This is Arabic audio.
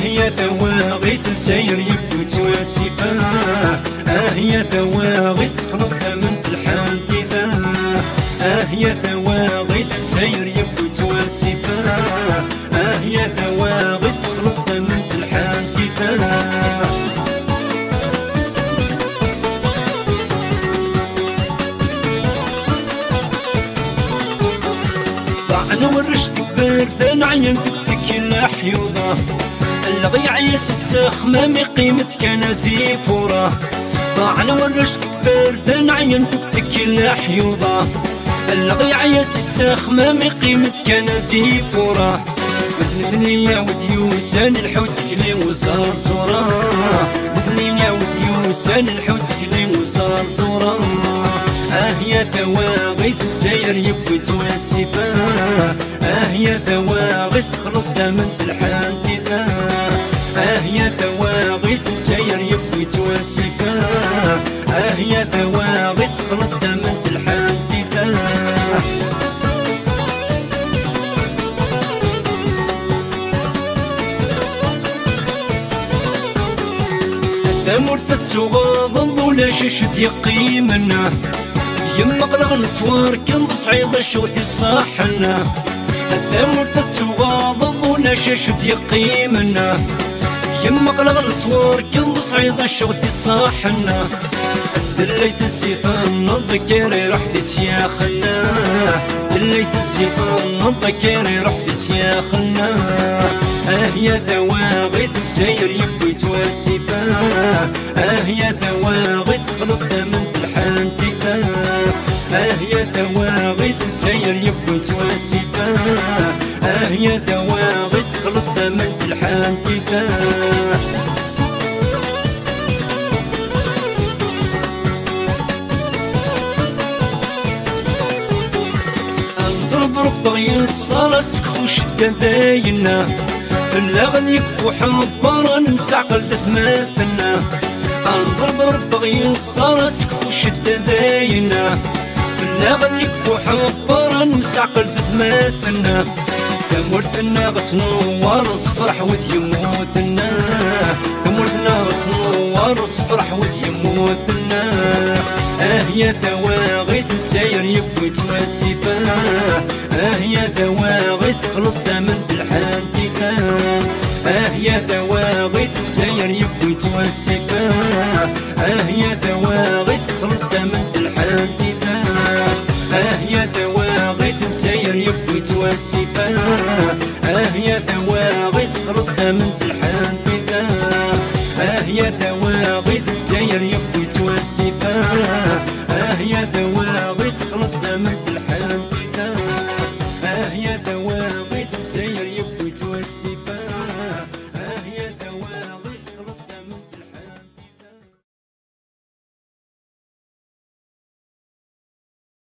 يا ثواغيت الجير يبدو تواسفا، يا ثواغيت رد من الحادثة، يا ثواغيت الجير يبدو تواسفا، يا ثواغيت رد من الحادثة. طعن ورشتك باردة عينتك تكل حيوضة، الغيع يست خمامي قيمتك انا ذي فورة. طعن ورشتك باردة عينتك تكل حيوضة، الغيع يست خمامي قيمتك انا ذي فورة. بثنية وديوسان الحوت كلي وصار صورة، بثنية وديوسان الحوت كلي وصار صورة. يا ثواغيت الجير يبكي تواسفا، يا ثواغيت رد من الحادثة، يا ثواغيت الجير يبكي تواسفا، يا ثواغيت رد من الحادثة. ثمرت تغاض ولا ششت يقيمنا، يما قلغ نتواركن بصعيد الشوت الصاحنا. ثمرت تغاض ولا ششت يقيمنا، يما قلغ نتواركن بصعيد الشوت الصاحنا. دليت السيفان الذكري رحت سياخنا، دليت السيفان الذكري رحت سياخنا. يا ثواغيت الجير يبكي تواسفا، يا ثواغيت رد من الحادثة، يا ثواغيت الجير يبكي تواسفا، يا ثواغيت رد من الحادثة. ربغي الصلاة تكفوش الداينا، فلاغن يكفو حبارا نمسعقل تثماثنا. انضرب ربغي الصلاة تكفوش الداينا، فلاغن يكفو حبارا نمسعقل تثماثنا. كمورتنا غتنور صفرح وذ يموتنا، كمورتنا غتنور صفرح وذ يموتنا. يا ثواغيت الجير يبكي تواسفا، يا ثواغيت رد من الحادثة، يا ثواغيت الجير يبكي تواسفا، يا ثواغيت رد من الحادثة، يا ثواغيت الجير يبكي تواسفا، يا ثواغيت رد من الحادثة، يا ثواغيت الجير يبكي تواسفا، يا ثواغيت رد من